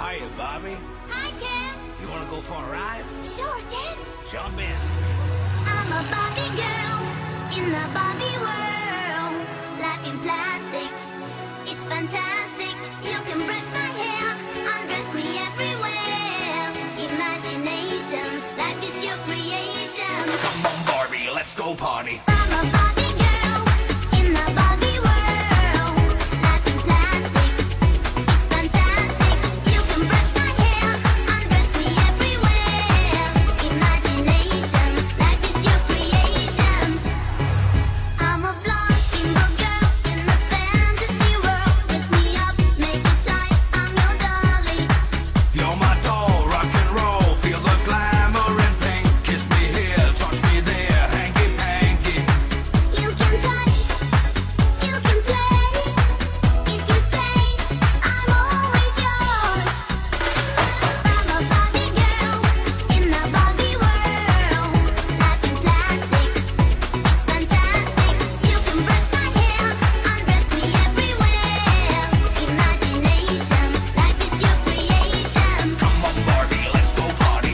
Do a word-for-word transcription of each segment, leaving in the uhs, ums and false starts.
Hiya, Bobby. Hi, Ken. You wanna go for a ride? Sure, Ken. Jump in. I'm a Barbie girl in the Barbie world. Life in plastic, it's fantastic. You can brush my hair, undress me everywhere. Imagination, life is your creation. Come on, Barbie, let's go party. I'm a Barbie girl in the Barbie world. Life in plastic, it's fantastic. You can brush my hair, undress me everywhere. Imagination, life is your creation. I'm a blonde single girl in a fantasy world. Dress me up, make it tight, I'm your dolly. You're my doll, rock and roll. Feel the glamour and pink. Kiss me here, touch me there, hanky panky. You can touch, you can play. If you say, I'm always yours. I'm a Barbie girl in the Barbie world. Life in plastic, it's fantastic. You can brush my hair, undress me everywhere. Imagination, life is your creation. Come on, Barbie, let's go party.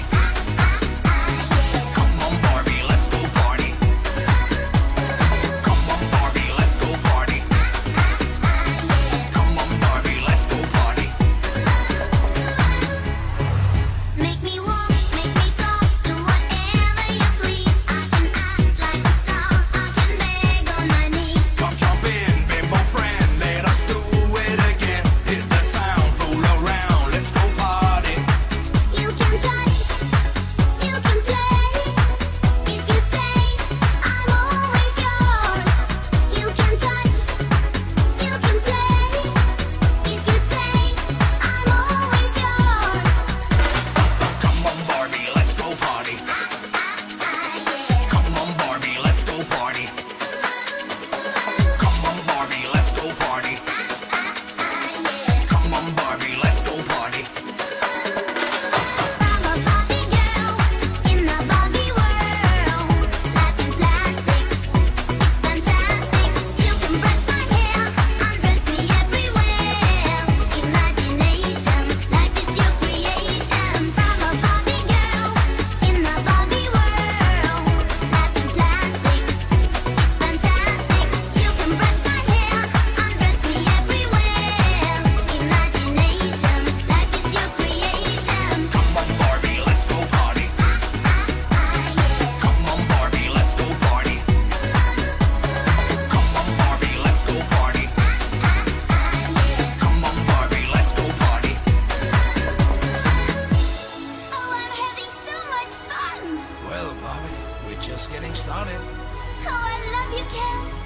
Come on, Barbie, let's go party. Come on, Barbie, let's go party. Come on, Barbie, let's go party. Make me walk, make me talk, do whatever you please. I can act like a star, I can beg on my knees. Come jump in, bimbo friend, let us do it again. Hit the town, fool around, let's go party. You can touch, you can play. If you say, I'm always yours. You can touch, you can play. If you say, I'm always yours. Come on, Barbie, let's go party. Come on, Barbie, let's go party. Come on, Barbie, let's go party. Come on, Barbie, let's go party. I'm a Barbie girl in the Barbie world. Life in plastic, it's fantastic. You can brush my hair, undress me everywhere. Imagination, life is your creation. I'm a Barbie girl in the Barbie world. Life in plastic, it's fantastic. You can brush my hair, undress me everywhere. Imagination, life is your creation. Come on, Barbie, let's go party. Come on, Barbie, let's go party. Come on, Barbie, let's go party. Come on, Barbie, let's go party. Oh, I'm having so much fun! Well, Barbie, we're just getting started. Oh, I love you, Ken!